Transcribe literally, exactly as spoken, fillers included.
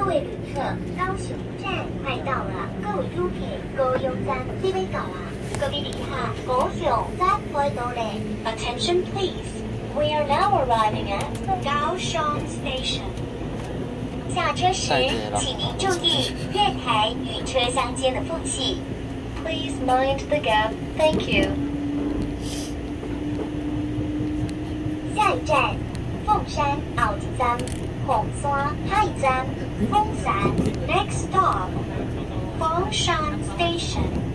位旅客，高雄站快到了，各位旅客，高雄站呢邊到啦，各位旅客，高雄站快到咧。Attention please, we are now arriving at 高雄 station. 下车时，请您注意月台与车厢间的缝隙。Please mind the gap. Thank you. 下一站，凤山后一站，凤山下一站，凤山 Next stop, 凤山 Station.